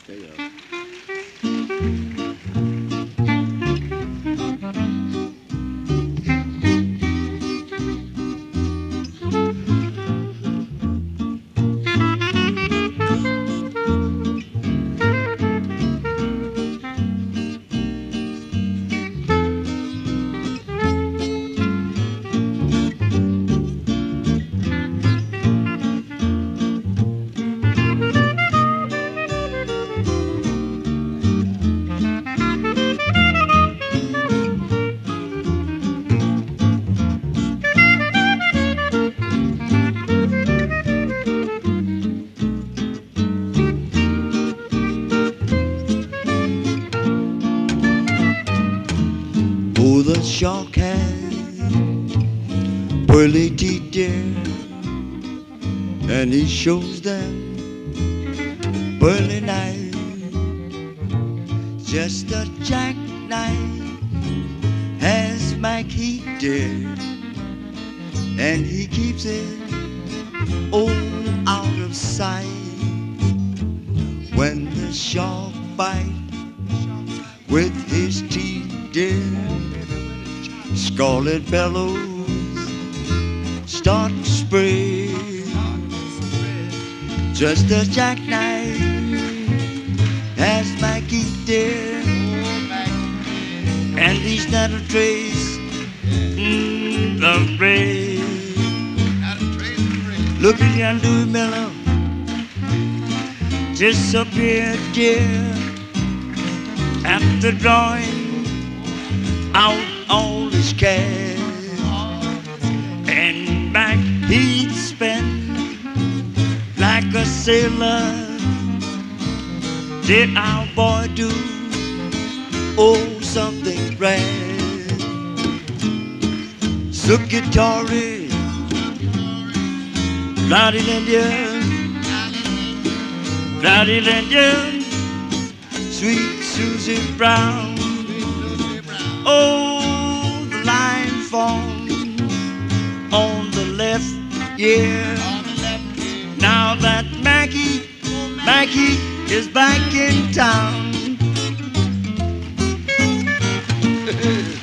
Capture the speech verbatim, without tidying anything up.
There you go. Oh, the shark has pearly teeth, dear, and he shows them pearly knife, just a jackknife has Mack heat, dear, and he keeps it all out of sight. When the shark bites with his teeth, dear, scarlet bellows start to spread. Just a jackknife has Mackie, dear, and he's not a trace mm, of red. Look at young Louis Miller disappeared, dear, after drawing out all his cash, and back he'd spend like a sailor. Did our boy do oh something grand? Sukitori, Cloudy Indian, Cloudy Indian, Sweet Susie Brown. Oh, the line formed on the left, yeah. Now that Mackie, Mackie is back in town.